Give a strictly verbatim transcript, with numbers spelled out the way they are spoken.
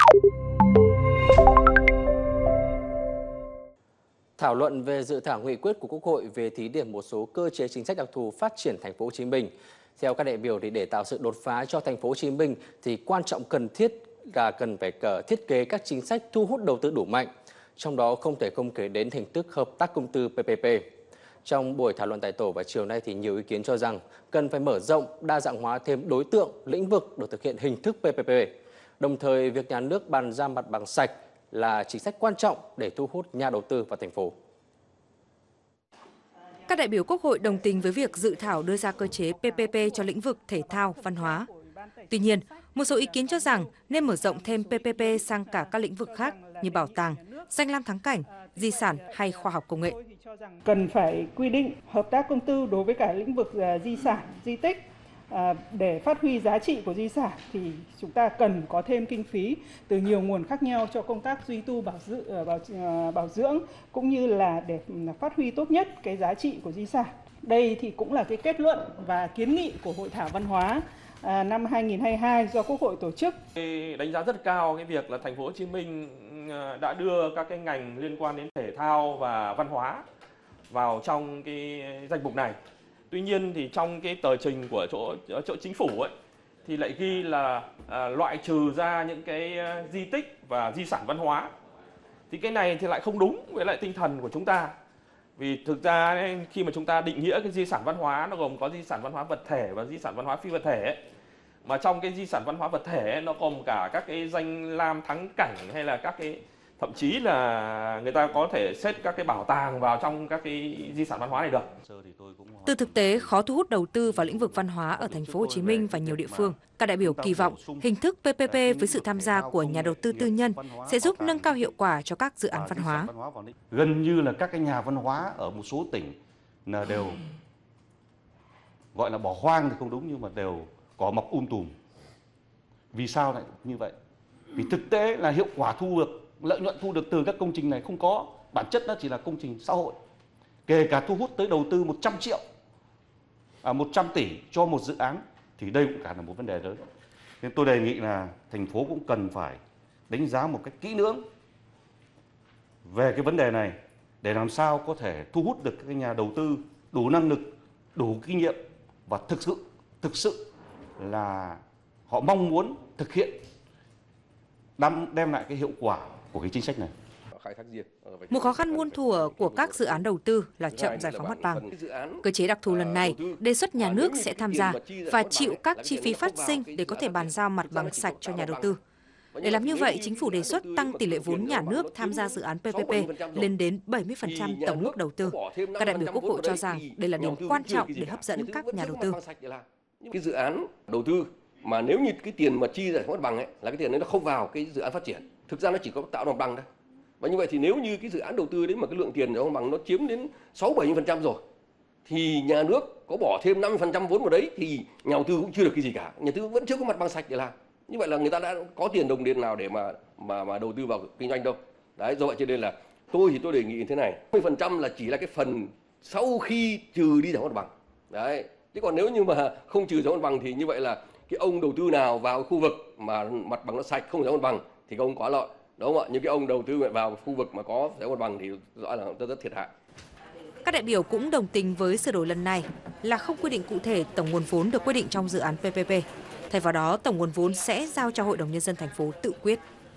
Thảo luận về dự thảo nghị quyết của Quốc hội về thí điểm một số cơ chế chính sách đặc thù phát triển thành phố Hồ Chí Minh. Theo các đại biểu thì để tạo sự đột phá cho thành phố Hồ Chí Minh thì quan trọng cần thiết là cần phải thiết kế các chính sách thu hút đầu tư đủ mạnh. Trong đó không thể không kể đến hình thức hợp tác công tư pê pê pê. Trong buổi thảo luận tại tổ vào chiều nay thì nhiều ý kiến cho rằng cần phải mở rộng, đa dạng hóa thêm đối tượng, lĩnh vực được thực hiện hình thức pê pê pê. Đồng thời, việc nhà nước bàn giao mặt bằng sạch là chính sách quan trọng để thu hút nhà đầu tư vào thành phố. Các đại biểu Quốc hội đồng tình với việc dự thảo đưa ra cơ chế pê pê pê cho lĩnh vực thể thao, văn hóa. Tuy nhiên, một số ý kiến cho rằng nên mở rộng thêm pê pê pê sang cả các lĩnh vực khác như bảo tàng, danh lam thắng cảnh, di sản hay khoa học công nghệ. Cần phải quy định hợp tác công tư đối với cả lĩnh vực di sản, di tích. À, để phát huy giá trị của di sản thì chúng ta cần có thêm kinh phí từ nhiều nguồn khác nhau cho công tác duy tu bảo, dự, bảo, bảo dưỡng cũng như là để phát huy tốt nhất cái giá trị của di sản. Đây thì cũng là cái kết luận và kiến nghị của Hội thảo văn hóa à, năm hai nghìn không trăm hai mươi hai do Quốc hội tổ chức. Đánh giá rất cao cái việc là thành phố Hồ Chí Minh đã đưa các cái ngành liên quan đến thể thao và văn hóa vào trong cái danh mục này. Tuy nhiên thì trong cái tờ trình của chỗ, chỗ chính phủ ấy thì lại ghi là à, loại trừ ra những cái di tích và di sản văn hóa. Thì cái này thì lại không đúng với lại tinh thần của chúng ta. Vì thực ra khi mà chúng ta định nghĩa cái di sản văn hóa nó gồm có di sản văn hóa vật thể và di sản văn hóa phi vật thể ấy. Mà trong cái di sản văn hóa vật thể ấy, nó gồm cả các cái danh lam thắng cảnh hay là các cái thậm chí là người ta có thể xếp các cái bảo tàng vào trong các cái di sản văn hóa này được. Từ thực tế khó thu hút đầu tư vào lĩnh vực văn hóa ở thành phố Hồ Chí Minh và nhiều địa phương, các đại biểu kỳ vọng hình thức pê pê pê với sự tham gia của nhà đầu tư tư nhân sẽ giúp nâng cao hiệu quả cho các dự án văn hóa. Gần như là các cái nhà văn hóa ở một số tỉnh là đều gọi là bỏ hoang thì không đúng nhưng mà đều có mọc um tùm. Vì sao lại như vậy? Vì thực tế là hiệu quả thu được, lợi nhuận thu được từ các công trình này không có, bản chất nó chỉ là công trình xã hội. Kể cả thu hút tới đầu tư một trăm triệu, à, một trăm tỷ cho một dự án thì đây cũng cả là một vấn đề lớn. Nên tôi đề nghị là thành phố cũng cần phải đánh giá một cách kỹ lưỡng về cái vấn đề này để làm sao có thể thu hút được các nhà đầu tư đủ năng lực, đủ kinh nghiệm và thực sự thực sự là họ mong muốn thực hiện đem, đem lại cái hiệu quả của cái chính sách này. Một khó khăn muôn thuở của các dự án đầu tư là chậm giải phóng mặt bằng. Cơ chế đặc thù lần này đề xuất nhà nước sẽ tham gia và chịu các chi phí phát sinh để có thể bàn giao mặt bằng sạch cho nhà đầu tư. Để làm như vậy, chính phủ đề xuất tăng tỷ lệ vốn nhà nước tham gia dự án pê pê pê lên đến bảy mươi phần trăm tổng mức đầu tư. Các đại biểu Quốc hội cho rằng đây là điểm quan trọng để hấp dẫn các nhà đầu tư. Cái dự án đầu tư mà nếu như cái tiền mà chi giải phóng mặt bằng ấy là cái tiền đấy nó không vào cái dự án phát triển, thực ra nó chỉ có tạo mặt bằng thôi. Và như vậy thì nếu như cái dự án đầu tư đấy mà cái lượng tiền giải phóng mặt bằng nó chiếm đến sáu bảy mươi phần trăm rồi thì nhà nước có bỏ thêm năm mươi phần trăm vốn vào đấy thì nhà đầu tư cũng chưa được cái gì cả, nhà đầu tư vẫn chưa có mặt bằng sạch để làm. Như vậy là người ta đã có tiền đồng tiền nào để mà mà mà đầu tư vào kinh doanh đâu. Đấy, do vậy cho nên là tôi thì tôi đề nghị như thế này, năm mươi phần trăm là chỉ là cái phần sau khi trừ đi giải phóng mặt bằng. Đấy, chứ còn nếu như mà không trừ giải phóng mặt bằng thì như vậy là cái ông đầu tư nào vào khu vực mà mặt bằng nó sạch không giải phóng mặt bằng thì ông có lợi. Đúng không ạ? Những cái ông đầu tư vào khu vực mà có giải phóng mặt bằng thì rõ là rất rất thiệt hại. Các đại biểu cũng đồng tình với sửa đổi lần này là không quy định cụ thể tổng nguồn vốn được quyết định trong dự án pê pê pê. Thay vào đó, tổng nguồn vốn sẽ giao cho Hội đồng Nhân dân thành phố tự quyết.